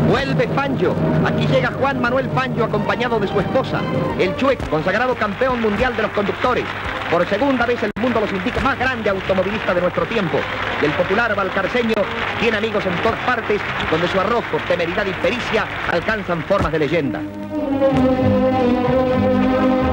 Vuelve Fangio. Aquí llega Juan Manuel Fangio acompañado de su esposa. El Chueco, consagrado campeón mundial de los conductores. Por segunda vez el mundo los indica más grande automovilista de nuestro tiempo. Y el popular valcarceño tiene amigos en todas partes donde su arrojo, temeridad y pericia alcanzan formas de leyenda.